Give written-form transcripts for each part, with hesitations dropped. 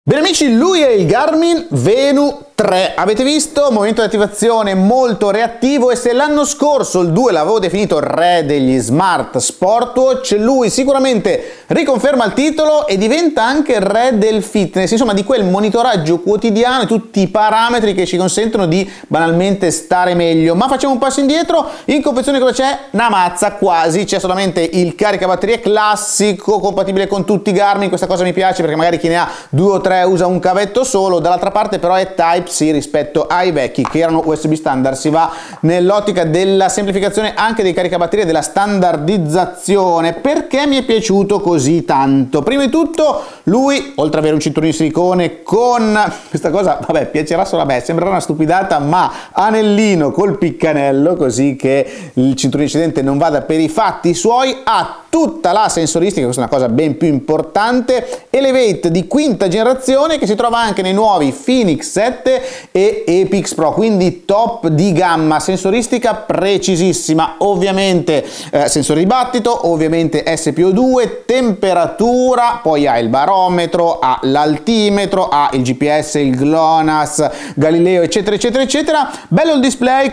Bene amici, lui è il Garmin Venu 3. Avete visto? Momento di attivazione molto reattivo, e se l'anno scorso il 2 l'avevo definito il re degli smart smartwatch, lui sicuramente riconferma il titolo e diventa anche il re del fitness, insomma di quel monitoraggio quotidiano e tutti i parametri che ci consentono di banalmente stare meglio. Ma facciamo un passo indietro, in confezione cosa c'è? Una mazza quasi, c'è solamente il caricabatterie classico compatibile con tutti i Garmin. Questa cosa mi piace perché magari chi ne ha 2 o 3 usa un cavetto solo, dall'altra parte però è Type-C rispetto ai vecchi che erano USB standard. Si va nell'ottica della semplificazione anche dei caricabatterie, della standardizzazione. Perché mi è piaciuto così tanto? Prima di tutto lui, oltre ad avere un cinturino di silicone con questa cosa, vabbè, piacerà solo a me, sembrerà una stupidata, ma anellino col piccanello, così che il cinturino incidente non vada per i fatti suoi, ha tutta la sensoristica, questa è una cosa ben più importante, Elevate di quinta generazione, che si trova anche nei nuovi Phoenix 7 e Epix Pro, quindi top di gamma, sensoristica precisissima, ovviamente sensore di battito, ovviamente SPO2, temperatura, poi ha il barometro, ha l'altimetro, ha il GPS, il GLONASS, Galileo, eccetera eccetera eccetera. Bello il display,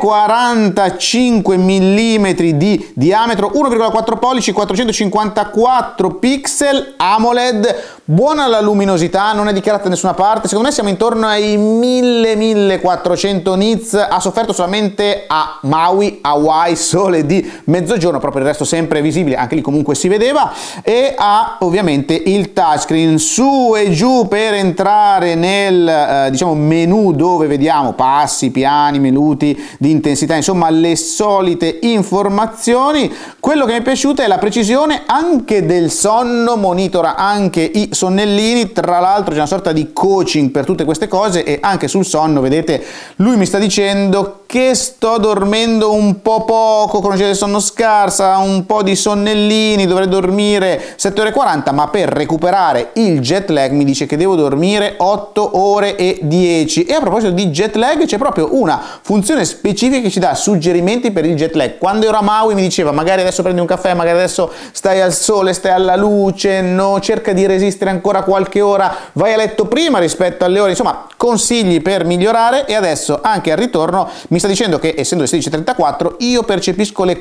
45 mm di diametro, 1,4 pollici, 454 pixel, AMOLED, buona la luminosità, non è dichiarata da nessuna parte, secondo me siamo intorno ai 1000-1400 nits, ha sofferto solamente a Maui, Hawaii, sole di mezzogiorno, proprio il resto sempre visibile, anche lì comunque si vedeva, e ha ovviamente il touchscreen su e giù per entrare nel diciamo menu dove vediamo passi, piani, minuti di intensità, insomma le solite informazioni. Quello che mi è piaciuto è la precisione anche del sonno, monitora anche i sonnellini, tra l'altro c'è una sorta di coaching per tutte queste cose, e anche sul sonno vedete lui mi sta dicendo che sto dormendo un po' poco, con una del sonno scarsa, un po' di sonnellini, dovrei dormire 7 ore e 40, ma per recuperare il jet lag mi dice che devo dormire 8 ore e 10. E a proposito di jet lag, c'è proprio una funzione specifica che ci dà suggerimenti per il jet lag. Quando ero a Maui mi diceva magari adesso prendi un caffè, magari adesso stai al sole, stai alla luce, no, cerca di resistere ancora qualche ora, vai a letto prima rispetto alle ore, insomma consigli per migliorare. E adesso anche al ritorno mi sta dicendo che essendo le 16:34 io percepisco le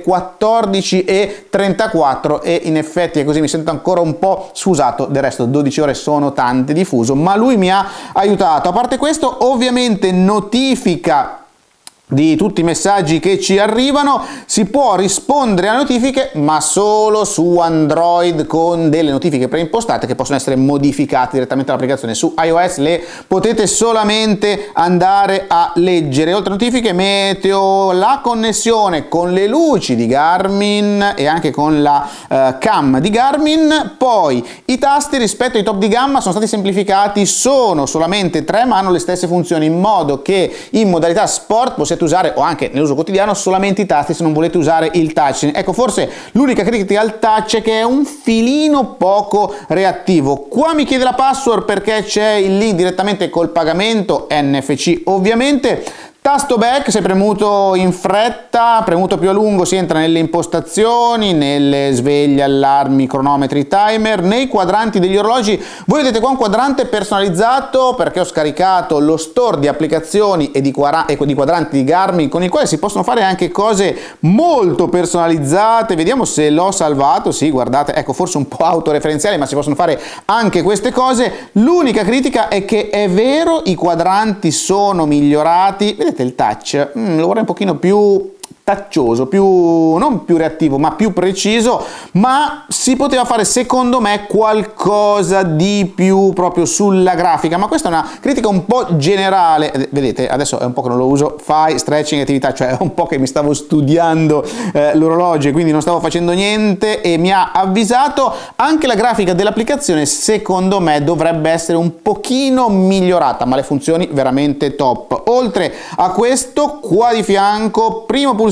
14:34 e in effetti è così, mi sento ancora un po' sfusato, del resto 12 ore sono tante di fuso, ma lui mi ha aiutato. A parte questo, ovviamente notifica di tutti i messaggi che ci arrivano, si può rispondere a notifiche ma solo su Android con delle notifiche preimpostate che possono essere modificate direttamente dall'applicazione. Su iOS le potete solamente andare a leggere. Oltre a notifiche, meteo, la connessione con le luci di Garmin e anche con la cam di Garmin. Poi i tasti rispetto ai top di gamma sono stati semplificati, sono solamente 3 ma hanno le stesse funzioni, in modo che in modalità sport possiate usare, o anche nell'uso quotidiano, solamente i tasti se non volete usare il touch. Ecco, forse l'unica critica al touch è che è un filino poco reattivo. Qua mi chiede la password perché c'è il link direttamente col pagamento NFC ovviamente. Tasto back, se premuto in fretta, premuto più a lungo si entra nelle impostazioni, nelle sveglie, allarmi, cronometri, timer, nei quadranti degli orologi. Voi vedete qua un quadrante personalizzato perché ho scaricato lo store di applicazioni e di quadranti di Garmin, con il quale si possono fare anche cose molto personalizzate. Vediamo se l'ho salvato. Sì, guardate, ecco, forse un po' autoreferenziale, ma si possono fare anche queste cose. L'unica critica è che è vero, i quadranti sono migliorati, vedete il touch, lo vorrei un pochino più taccioso, non più reattivo ma più preciso, ma si poteva fare secondo me qualcosa di più proprio sulla grafica. Ma questa è una critica un po' generale, vedete adesso è un po' che non lo uso, fai stretching attività, cioè è un po' che mi stavo studiando l'orologio e quindi non stavo facendo niente, e mi ha avvisato. Anche la grafica dell'applicazione secondo me dovrebbe essere un pochino migliorata, ma le funzioni veramente top. Oltre a questo, qua di fianco primo pulsante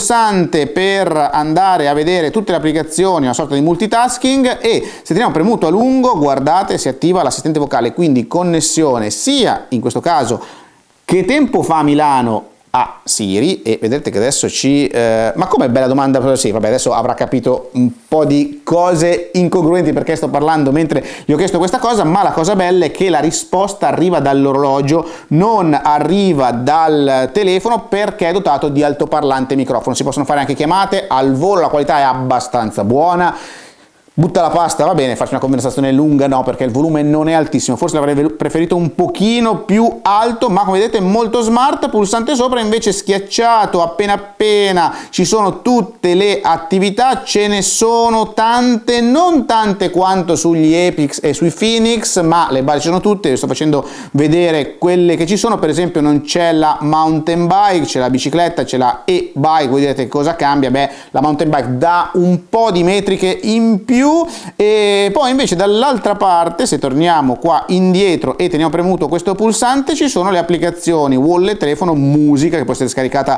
per andare a vedere tutte le applicazioni, una sorta di multitasking, e se teniamo premuto a lungo, guardate, si attiva l'assistente vocale, quindi connessione sia in questo caso che tempo fa a Milano a Siri e vedete che adesso ma come bella domanda? Sì, vabbè, adesso avrà capito un po' di cose incongruenti perché sto parlando mentre gli ho chiesto questa cosa, ma la cosa bella è che la risposta arriva dall'orologio, non arriva dal telefono perché è dotato di altoparlante microfono. Si possono fare anche chiamate al volo, la qualità è abbastanza buona. Butta la pasta, va bene, faccio una conversazione lunga, no, perché il volume non è altissimo, forse l'avrei preferito un pochino più alto, ma come vedete è molto smart, pulsante sopra, invece schiacciato appena appena ci sono tutte le attività, ce ne sono tante, non tante quanto sugli Epix e sui Phoenix, ma le basi ci sono tutte, vi sto facendo vedere quelle che ci sono, per esempio non c'è la mountain bike, c'è la bicicletta, c'è la e-bike, voi direte cosa cambia? Beh, la mountain bike dà un po' di metriche in più, e poi invece dall'altra parte, se torniamo qua indietro e teniamo premuto questo pulsante, ci sono le applicazioni wallet, telefono, musica che può essere scaricata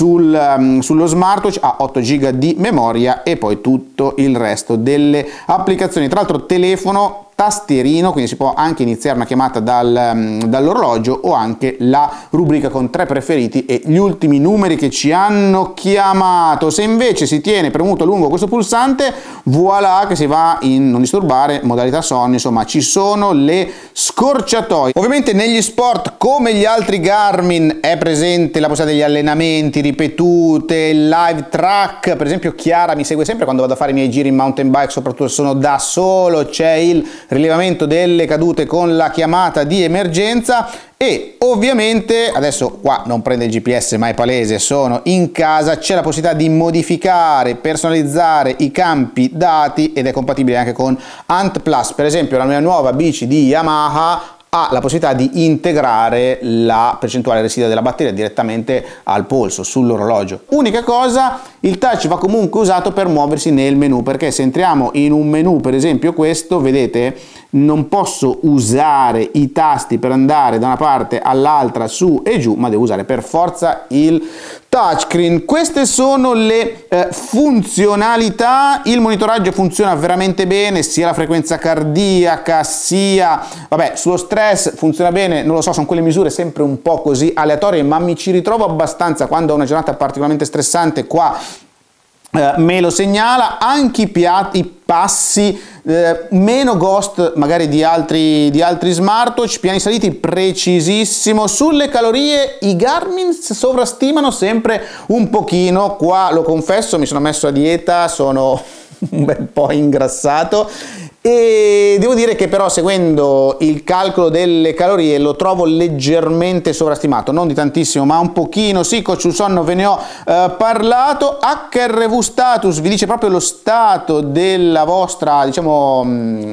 sullo smartwatch, ha 8 GB di memoria e poi tutto il resto delle applicazioni. Tra l'altro telefono, tastierino, quindi si può anche iniziare una chiamata dall'orologio o anche la rubrica con 3 preferiti e gli ultimi numeri che ci hanno chiamato. Se invece si tiene premuto a lungo questo pulsante, voilà che si va in non disturbare, modalità sonno, insomma ci sono le scorciatoie. Ovviamente negli sport come gli altri Garmin è presente la possibilità degli allenamenti ripetute, il live track, per esempio Chiara mi segue sempre quando vado a fare i miei giri in mountain bike, soprattutto se sono da solo, c'è il rilevamento delle cadute con la chiamata di emergenza e ovviamente adesso qua non prende il GPS ma è palese, sono in casa, c'è la possibilità di modificare, personalizzare i campi dati ed è compatibile anche con Ant Plus. Per esempio la mia nuova bici di Yamaha ha la possibilità di integrare la percentuale residua della batteria direttamente al polso, sull'orologio. Unica cosa, il touch va comunque usato per muoversi nel menu, perché se entriamo in un menu, per esempio questo, vedete, non posso usare i tasti per andare da una parte all'altra, su e giù, ma devo usare per forza il touchscreen. Queste sono le funzionalità. Il monitoraggio funziona veramente bene, sia la frequenza cardiaca sia, vabbè, sullo stress funziona bene, non lo so, sono quelle misure sempre un po' così aleatorie, ma mi ci ritrovo abbastanza quando ho una giornata particolarmente stressante. Qua me lo segnala, anche i passi, meno ghost magari di altri smartwatch, piani saliti precisissimo. Sulle calorie i Garmin sovrastimano sempre un pochino, qua lo confesso, mi sono messo a dieta, sono un bel po' ingrassato e devo dire che però seguendo il calcolo delle calorie lo trovo leggermente sovrastimato, non di tantissimo ma un pochino. Sì, Coach sul sonno ve ne ho parlato. HRV status vi dice proprio lo stato della vostra, diciamo,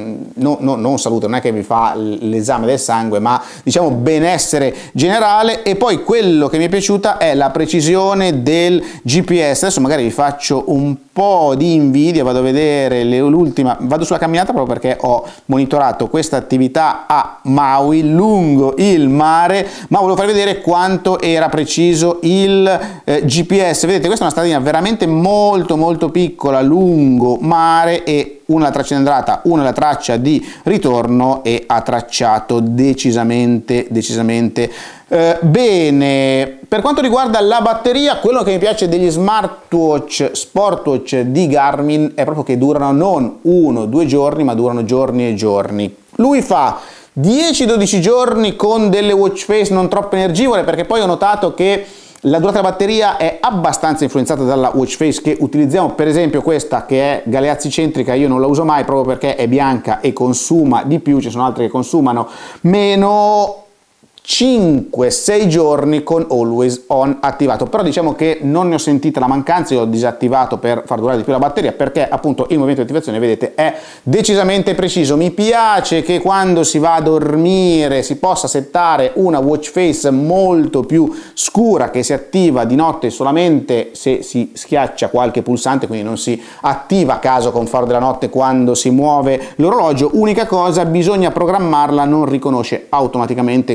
non salute, non è che vi fa l'esame del sangue, ma diciamo benessere generale. E poi quello che mi è piaciuta è la precisione del GPS. Adesso magari vi faccio un po' di invidia, vado a vedere l'ultima, vado sulla camminata proprio perché ho monitorato questa attività a Maui lungo il mare, ma volevo farvi vedere quanto era preciso il GPS. Vedete, questa è una stradina veramente molto piccola lungo mare e una la traccia di andata, una la traccia di ritorno e ha tracciato decisamente bene. Per quanto riguarda la batteria, quello che mi piace degli sportwatch di Garmin è proprio che durano non 1-2 giorni, ma durano giorni e giorni. Lui fa 10-12 giorni con delle watch face non troppo energivore, perché poi ho notato che la durata della batteria è abbastanza influenzata dalla watch face che utilizziamo. Per esempio questa che è Galeazzi centrica, io non la uso mai proprio perché è bianca e consuma di più, ci sono altre che consumano meno. 5-6 giorni con Always On attivato, però diciamo che non ne ho sentita la mancanza. Io ho disattivato per far durare di più la batteria perché appunto il movimento di attivazione, vedete, è decisamente preciso. Mi piace che quando si va a dormire si possa settare una watch face molto più scura che si attiva di notte solamente se si schiaccia qualche pulsante, quindi non si attiva a caso con faro della notte quando si muove l'orologio. Unica cosa, bisogna programmarla, non riconosce automaticamente quando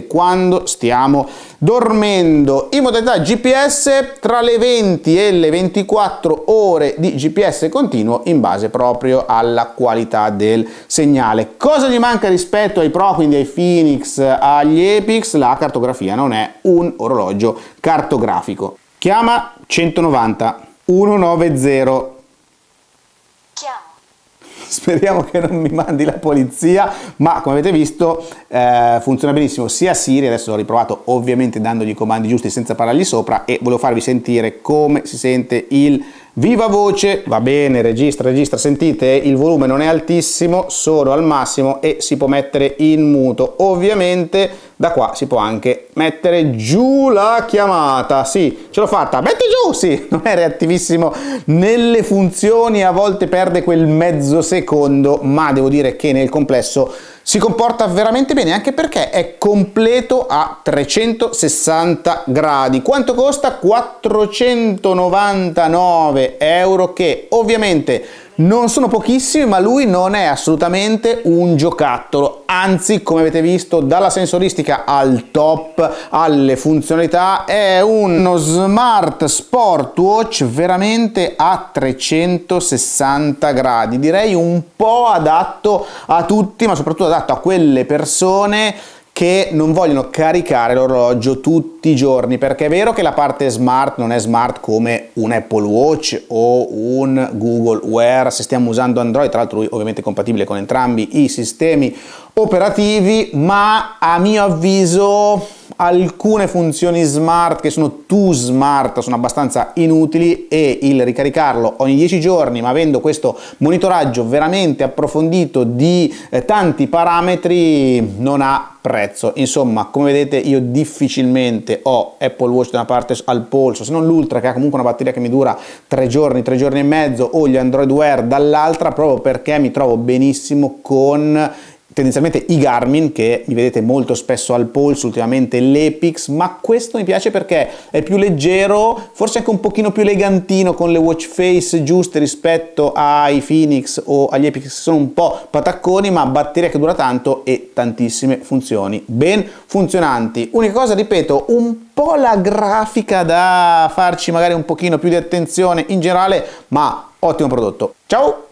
quando stiamo dormendo. In modalità GPS tra le 20 e le 24 ore di GPS continuo in base proprio alla qualità del segnale. Cosa gli manca rispetto ai Pro, quindi ai Phoenix, agli Epix? La cartografia, non è un orologio cartografico. Chiama 190 190. Chiamo. Speriamo che non mi mandi la polizia, ma come avete visto funziona benissimo sia Siri, adesso l'ho riprovato ovviamente dandogli i comandi giusti senza parlargli sopra, e volevo farvi sentire come si sente il viva voce. Va bene, registra, sentite, il volume non è altissimo, sono al massimo e si può mettere in muto. Ovviamente da qua si può anche mettere giù la chiamata. Sì, ce l'ho fatta, metti giù, sì, non è reattivissimo nelle funzioni, a volte perde quel mezzo secondo, ma devo dire che nel complesso si comporta veramente bene, anche perché è completo a 360 gradi. Quanto costa? 499 euro, che ovviamente non sono pochissimi, ma lui non è assolutamente un giocattolo, anzi, come avete visto, dalla sensoristica al top, alle funzionalità, è uno smart smartwatch veramente a 360 gradi, direi un po' adatto a tutti, ma soprattutto adatto a quelle persone che non vogliono caricare l'orologio tutti i giorni, perché è vero che la parte smart non è smart come un Apple Watch o un Google Wear se stiamo usando Android, tra l'altro lui ovviamente è compatibile con entrambi i sistemi operativi, ma a mio avviso alcune funzioni smart che sono too smart sono abbastanza inutili, e il ricaricarlo ogni 10 giorni ma avendo questo monitoraggio veramente approfondito di tanti parametri non ha prezzo. Insomma, come vedete, io difficilmente ho Apple Watch da una parte al polso, se non l'Ultra che ha comunque una batteria che mi dura 3 giorni e mezzo, o gli Android Wear dall'altra, proprio perché mi trovo benissimo con tendenzialmente i Garmin, che mi vedete molto spesso al polso, ultimamente l'Epix, ma questo mi piace perché è più leggero, forse anche un pochino più elegantino, con le watch face giuste rispetto ai Phoenix o agli Epix, che sono un po' patacconi, ma batteria che dura tanto e tantissime funzioni ben funzionanti. Unica cosa, ripeto, un po' la grafica da farci magari un pochino più di attenzione in generale, ma ottimo prodotto. Ciao!